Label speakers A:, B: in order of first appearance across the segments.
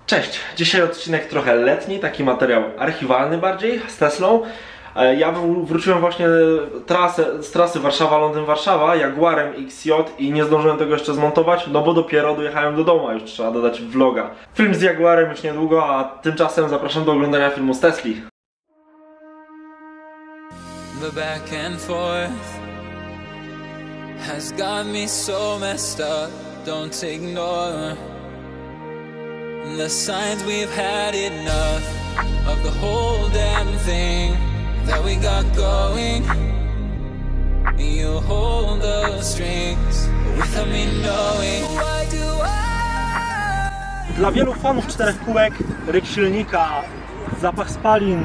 A: Cześć! Dzisiaj odcinek trochę letni, taki materiał archiwalny bardziej, z Teslą. Ja wróciłem właśnie z trasy Warszawa-Londyn-Warszawa Jaguarem XJ i nie zdążyłem tego jeszcze zmontować, no bo dopiero dojechałem do domu, a już trzeba dodać vloga. Film z Jaguarem już niedługo, a tymczasem zapraszam do oglądania filmu z Tesli.
B: The back and forth has got me so messed up, don't ignore the signs. We've had enough of the whole damn thing that we got going. You hold the strings without me knowing. Why do I?
A: Dla wielu fanów czterech kółek, ryk silnika, zapach spalin,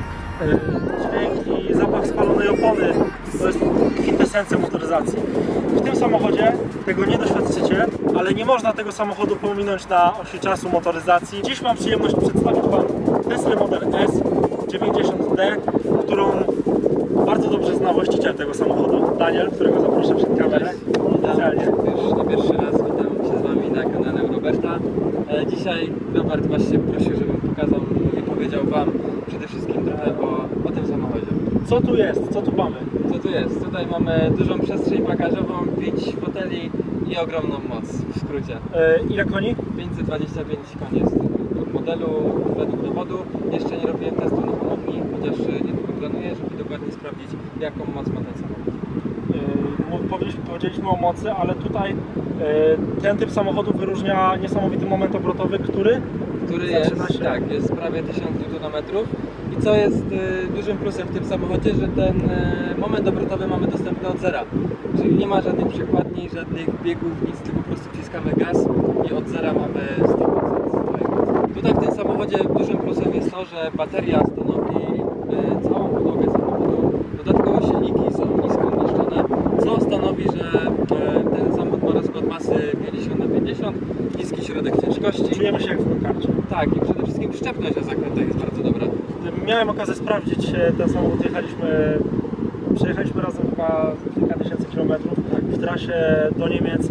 A: dźwięk i zapach spalonej opony to jest kwintesencja motoryzacji. W tym samochodzie tego nie doświadczycie, ale nie można tego samochodu pominąć na osi czasu motoryzacji. Dziś mam przyjemność przedstawić Wam Tesla Model S 90D, którą bardzo dobrze zna właściciel tego samochodu, Daniel, którego zaproszę przed kamerę. Oficjalnie.
C: Już nie pierwszy raz witam się z Wami na kanale Roberta. Dzisiaj Robert właśnie prosił, żebym pokazał i powiedział Wam przede wszystkim trochę o tym samochodzie.
A: Co tu jest? Co tu mamy?
C: Co tu jest? Tutaj mamy dużą przestrzeń bagażową, 5 foteli i ogromną moc, w skrócie.
A: Ile koni?
C: 525 koni jest w modelu według dowodu. Jeszcze nie robiłem testu na chłodni, chociaż niedługo planuję, żeby dokładnie sprawdzić, jaką moc ma ten samochód.
A: Powiedzieliśmy o mocy, ale tutaj ten typ samochodu wyróżnia niesamowity moment obrotowy, który
C: jest, tak, jest prawie 1000 Nm. I co jest dużym plusem w tym samochodzie, że ten moment obrotowy mamy dostępny od zera. Czyli nie ma żadnych przekładni, żadnych biegów, nic, tylko po prostu wciskamy gaz i od zera mamy 100%. Tutaj w tym samochodzie dużym plusem jest to, że bateria stanowi całą podłogę samochodu. Dodatkowo silniki są nisko umieszczone, co stanowi, że ten samochód ma rozkład masy 50×50, niski środek ciężkości.
A: czujemy się jak w go-karcie.
C: Tak, i przede wszystkim przyczepność na zakrętach jest bardzo dobra.
A: Miałem okazję sprawdzić ten samochód, przejechaliśmy razem chyba kilka tysięcy kilometrów w trasie do Niemiec.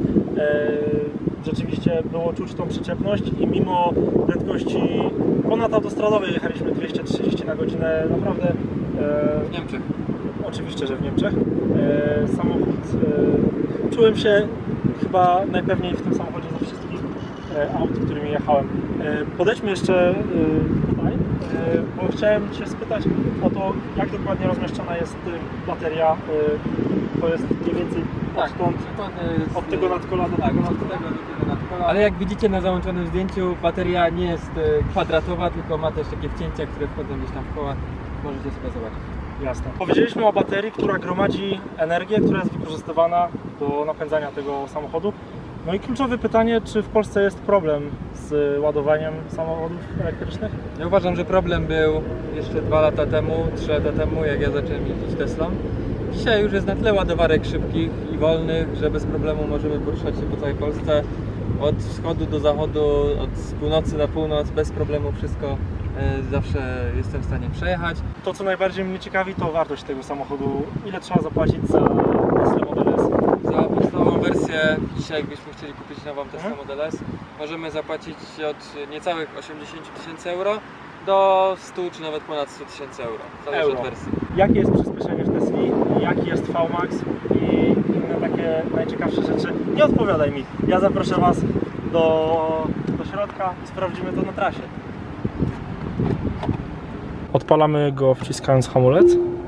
A: Rzeczywiście było czuć tą przyczepność i mimo prędkości ponadautostradowej jechaliśmy 230 na godzinę, naprawdę
C: W Niemczech.
A: oczywiście, że w Niemczech. Samochód, czułem się chyba najpewniej w tym samochodzie ze wszystkich aut, którymi jechałem. Podejdźmy jeszcze tutaj, bo chciałem Cię spytać o to, jak dokładnie rozmieszczona jest bateria. To jest mniej więcej odtąd, od tego nadkola do tego nadkola.
C: Ale jak widzicie na załączonym zdjęciu, bateria nie jest kwadratowa, tylko ma też takie wcięcia, które wchodzą gdzieś tam w koła. Możecie sobie zobaczyć.
A: Jasne. Powiedzieliśmy o baterii, która gromadzi energię, która jest wykorzystywana do napędzania tego samochodu. No i kluczowe pytanie, czy w Polsce jest problem z ładowaniem samochodów elektrycznych?
C: Ja uważam, że problem był jeszcze 2 lata temu, 3 lata temu, jak ja zacząłem jeździć Teslą. Dzisiaj już jest na tyle ładowarek szybkich i wolnych, że bez problemu możemy poruszać się po całej Polsce. Od wschodu do zachodu, od północy na północ, bez problemu wszystko zawsze jestem w stanie przejechać.
A: To, co najbardziej mnie ciekawi, to wartość tego samochodu. Ile trzeba zapłacić za Tesla Model S?
C: Za podstawową wersję, dzisiaj jakbyśmy chcieli kupić nową Tesla Model S, możemy zapłacić od niecałych 80 000 euro do 100 czy nawet ponad 100 000 euro. Zależy od wersji.
A: Jakie jest przyspieszenie w Tesli? Jaki jest VMAX? I inne takie najciekawsze rzeczy. Nie odpowiadaj mi. Ja zaproszę Was do środka i sprawdzimy to na trasie. Odpalamy go, wciskając hamulec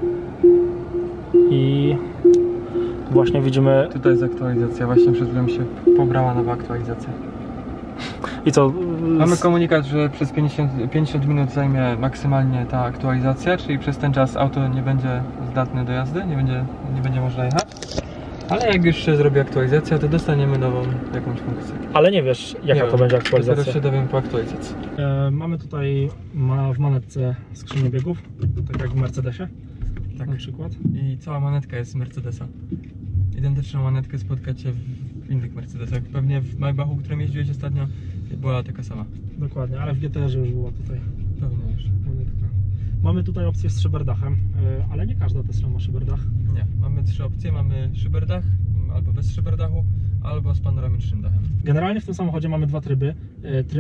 A: i właśnie widzimy...
C: Tutaj jest aktualizacja, właśnie przed chwilą się pobrała nowa aktualizacja.
A: I co?
C: Mamy komunikat, że przez 50 minut zajmie maksymalnie ta aktualizacja, czyli przez ten czas auto nie będzie zdatne do jazdy, nie będzie można jechać. Ale jak już się zrobi aktualizacja, to dostaniemy nową jakąś funkcję.
A: Ale nie wiesz, jaka to będzie aktualizacja.
C: Teraz się dowiem po aktualizacji.
A: Mamy tutaj w manetce skrzynię biegów, tak jak w Mercedesie, tak na przykład.
C: I cała manetka jest z Mercedesa. Identyczną manetkę spotkacie w innych Mercedesach. Pewnie w Maybachu, którym jeździłeś ostatnio, była taka sama.
A: Dokładnie, ale w GTR-ze już była tutaj
C: Pewnie już.
A: manetka. Mamy tutaj opcję z szyberdachem, ale nie każda Tesla ma szyberdach.
C: Nie, mamy 3 opcje. Mamy szyberdach, albo bez szyberdachu, albo z panoramicznym dachem.
A: Generalnie w tym samochodzie mamy 2 tryby. Tryb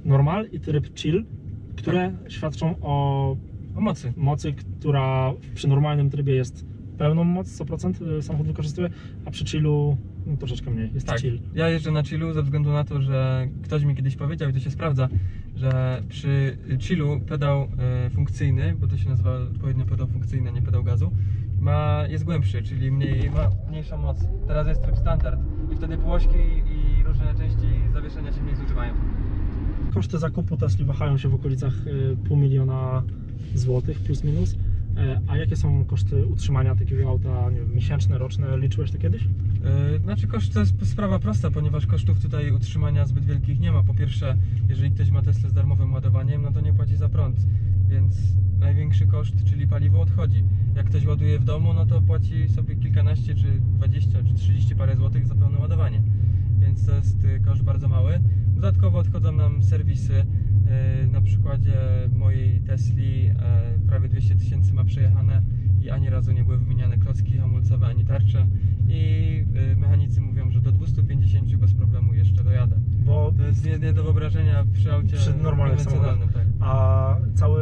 A: normal i tryb chill, które świadczą o mocy, która przy normalnym trybie jest pełną moc, 100% samochód wykorzystuje, a przy chillu no, troszeczkę mniej, jest chill.
C: Ja jeżdżę na chillu ze względu na to, że ktoś mi kiedyś powiedział i to się sprawdza, że przy chillu pedał funkcyjny, bo to się nazywa odpowiednio pedał funkcyjny, nie pedał gazu, jest głębszy, czyli ma mniejszą moc. Teraz jest tryb standard i wtedy półośki i różne części zawieszenia się mniej zużywają.
A: Koszty zakupu Tesli wahają się w okolicach $500 000 złotych plus minus. A jakie są koszty utrzymania takiego auta, nie wiem, miesięczne, roczne? Liczyłeś to kiedyś?
C: Znaczy koszt to jest sprawa prosta, ponieważ kosztów tutaj utrzymania zbyt wielkich nie ma. Po pierwsze, jeżeli ktoś ma Teslę z darmowym ładowaniem, no to nie płaci za prąd, więc największy koszt, czyli paliwo, odchodzi. Jak ktoś ładuje w domu, no to płaci sobie kilkanaście, czy 20, czy 30 parę złotych za pełne ładowanie, więc to jest koszt bardzo mały. Dodatkowo odchodzą nam serwisy. Na przykładzie mojej Tesli prawie 200 000 ma przejechane i ani razu nie były wymieniane klocki hamulcowe ani tarcze i mechanicy mówią, że do 250 bez problemu jeszcze dojadę. Bo to jest nie do wyobrażenia przy aucie
A: normalnym samochodzie.
C: Tak.
A: A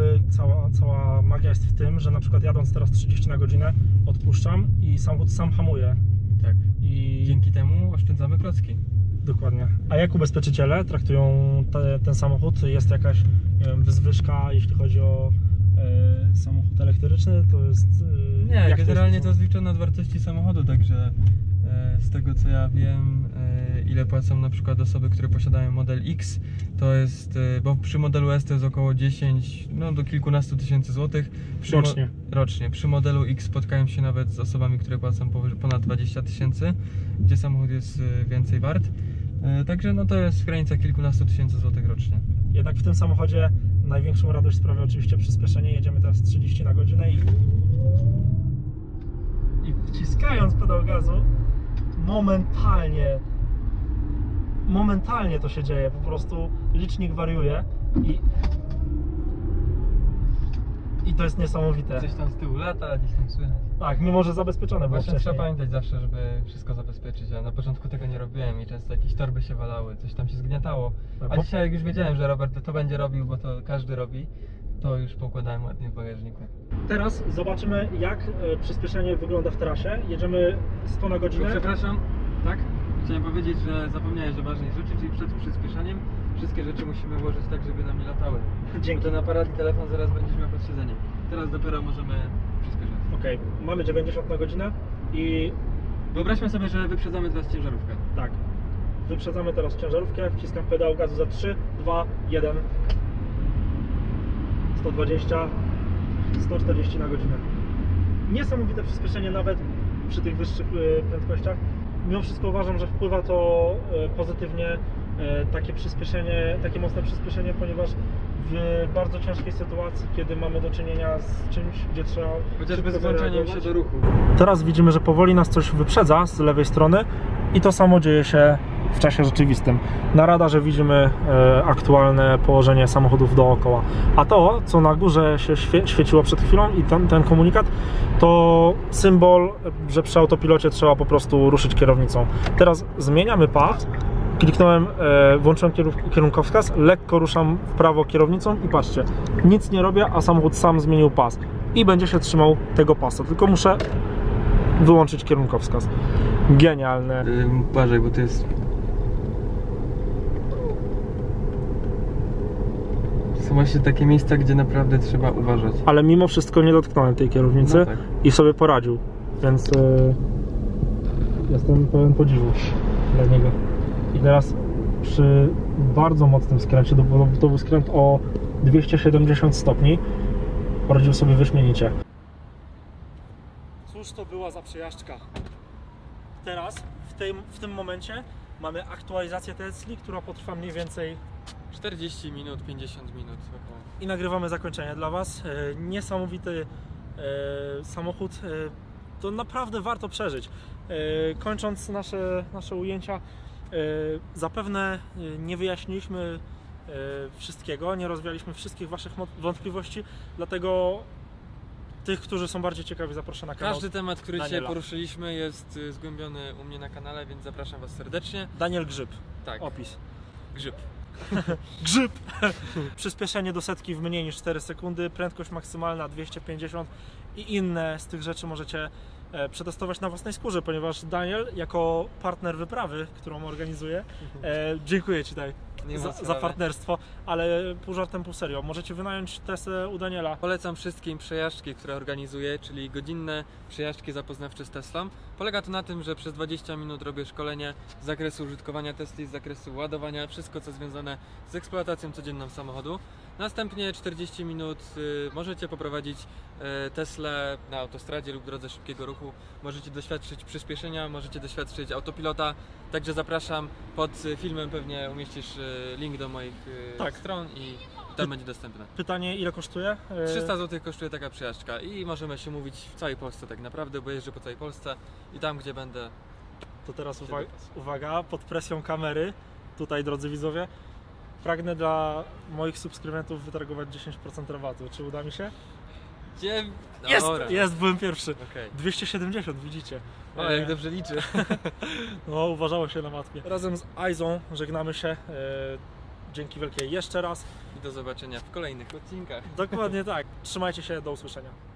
A: cała magia jest w tym, że na przykład jadąc teraz 30 na godzinę odpuszczam i samochód sam hamuje.
C: Tak. I dzięki temu oszczędzamy klocki.
A: Dokładnie. A jak ubezpieczyciele traktują ten samochód? Jest jakaś, nie wiem, wyzwyżka, jeśli chodzi o samochód elektryczny? To jest...
C: Nie, generalnie to jest liczone od wartości samochodu, także z tego co ja wiem, ile płacą na przykład osoby, które posiadają model X, to jest, bo przy modelu S to jest około 10, no do kilkunastu tysięcy złotych. Rocznie. Przy modelu X spotkają się nawet z osobami, które płacą ponad 20 000, gdzie samochód jest więcej wart. Także no to jest w granicach kilkunastu tysięcy złotych rocznie.
A: Jednak w tym samochodzie największą radość sprawia oczywiście przyspieszenie. Jedziemy teraz 30 na godzinę i wciskając pedał gazu momentalnie to się dzieje, po prostu licznik wariuje i to jest niesamowite.
C: Coś tam z tyłu lata, gdzieś tam słychać.
A: Tak, mimo że zabezpieczone było
C: Właśnie
A: wcześniej.
C: trzeba pamiętać zawsze, żeby wszystko zabezpieczyć. Ja na początku tego nie robiłem i często jakieś torby się walały, coś tam się zgniatało. A dzisiaj jak już wiedziałem, że Robert to będzie robił, bo to każdy robi, to już pokładałem ładnie w bagażniku.
A: Teraz zobaczymy, jak przyspieszenie wygląda w trasie. Jedziemy 100 na godzinę.
C: Przepraszam, tak? Chciałem powiedzieć, że zapomniałeś o ważnej rzeczy, czyli przed przyspieszeniem wszystkie rzeczy musimy włożyć tak, żeby nam nie latały.
A: Dzięki.
C: Ten aparat i telefon zaraz będziesz miał pod siedzeniem. Teraz dopiero możemy przyspieszyć.
A: Okej, mamy 90 na godzinę i...
C: Wyobraźmy sobie, że wyprzedzamy teraz ciężarówkę.
A: Tak. Wyprzedzamy teraz ciężarówkę, wciskam pedał gazu za 3, 2, 1. 120, 140 na godzinę. Niesamowite przyspieszenie nawet przy tych wyższych prędkościach. Mimo wszystko uważam, że wpływa to pozytywnie takie przyspieszenie, takie mocne przyspieszenie, ponieważ w bardzo ciężkiej sytuacji, kiedy mamy do czynienia z czymś, gdzie trzeba...
C: Chociażby z włączeniem się do ruchu.
A: Teraz widzimy, że powoli nas coś wyprzedza z lewej strony i to samo dzieje się w czasie rzeczywistym. Na radarze widzimy aktualne położenie samochodów dookoła. A to, co na górze się świeciło przed chwilą i ten komunikat, to symbol, że przy autopilocie trzeba po prostu ruszyć kierownicą. Teraz zmieniamy pas. Kliknąłem, włączyłem kierunkowskaz, lekko ruszam w prawo kierownicą i patrzcie, nic nie robię, a samochód sam zmienił pas i będzie się trzymał tego pasa, tylko muszę wyłączyć kierunkowskaz. Genialne.
C: Uważaj, bo to jest... Są właśnie takie miejsca, gdzie naprawdę trzeba uważać.
A: Ale mimo wszystko nie dotknąłem tej kierownicy,
C: no tak.
A: I sobie poradził, więc jestem pełen podziwu dla niego. I teraz przy bardzo mocnym skręcie, to był skręt o 270 stopni, poradził sobie wyśmienicie. Cóż to była za przejażdżka? Teraz, w tym momencie mamy aktualizację Tesli, która potrwa mniej więcej
C: 40 minut, 50 minut.
A: I nagrywamy zakończenie dla Was. Niesamowity samochód, to naprawdę warto przeżyć. Kończąc nasze ujęcia, zapewne nie wyjaśniliśmy wszystkiego, nie rozwialiśmy wszystkich Waszych wątpliwości, dlatego tych, którzy są bardziej ciekawi, zaproszę na kanał.
C: Każdy temat, który
A: Daniela.
C: dzisiaj poruszyliśmy, jest zgłębiony u mnie na kanale, więc zapraszam Was serdecznie.
A: Daniel Grzyb.
C: Tak.
A: Opis.
C: Grzyb.
A: Grzyb! Przyspieszenie do setki w mniej niż 4 sekundy, prędkość maksymalna 250 i inne z tych rzeczy możecie przetestować na własnej skórze, ponieważ Daniel, jako partner wyprawy, którą organizuje, dziękuję Ci
C: Nie ma
A: za
C: sprawy.
A: partnerstwo, ale pół żartem, pół serio. Możecie wynająć Teslę u Daniela.
C: Polecam wszystkim przejażdżki, które organizuję, czyli godzinne przejażdżki zapoznawcze z Teslą. Polega to na tym, że przez 20 minut robię szkolenie z zakresu użytkowania Tesli, z zakresu ładowania, wszystko co związane z eksploatacją codzienną samochodu. Następnie 40 minut możecie poprowadzić Teslę na autostradzie lub drodze szybkiego ruchu. Możecie doświadczyć przyspieszenia, możecie doświadczyć autopilota. Także zapraszam, pod filmem pewnie umieścisz link do moich stron i tam będzie dostępne.
A: Pytanie, ile kosztuje?
C: 300 zł kosztuje taka przejażdżka i możemy się mówić w całej Polsce tak naprawdę, bo jeżdżę po całej Polsce i tam gdzie będę.
A: To teraz uwaga, pod presją kamery, tutaj drodzy widzowie, pragnę dla moich subskrybentów wytargować 10% rabatu. Czy uda mi się?
C: Gdzie?
A: Jest, byłem pierwszy.
C: Okej.
A: 270, widzicie.
C: O, jak dobrze liczy.
A: No, uważało się na matmie. Razem z Aizą żegnamy się. Dzięki wielkie jeszcze raz.
C: I do zobaczenia w kolejnych odcinkach.
A: Dokładnie tak. Trzymajcie się, do usłyszenia.